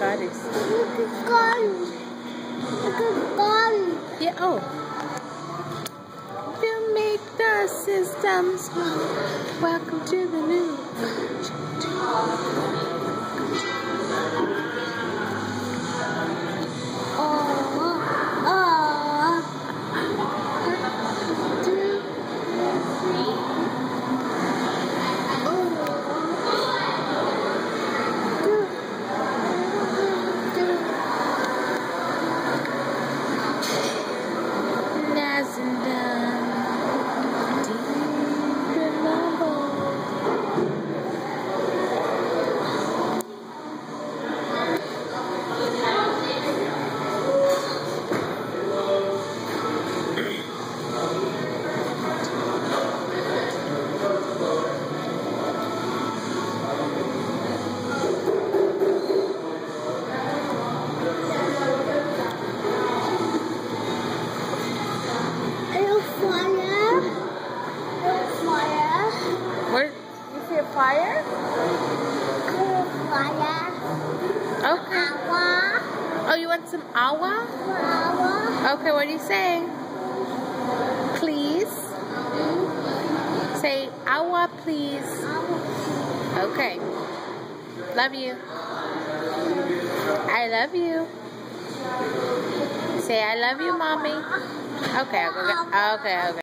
goddess. Look at gun. Look at gun. Yeah, oh. To make the system smooth. Welcome to the new. Fire? Fire. Okay. Awa. Oh, you want some awa? Awa. Okay, what do you say? Please. Say awa, please. Okay. Love you. I love you. Say I love you, mommy. Okay, I'll go get. Okay.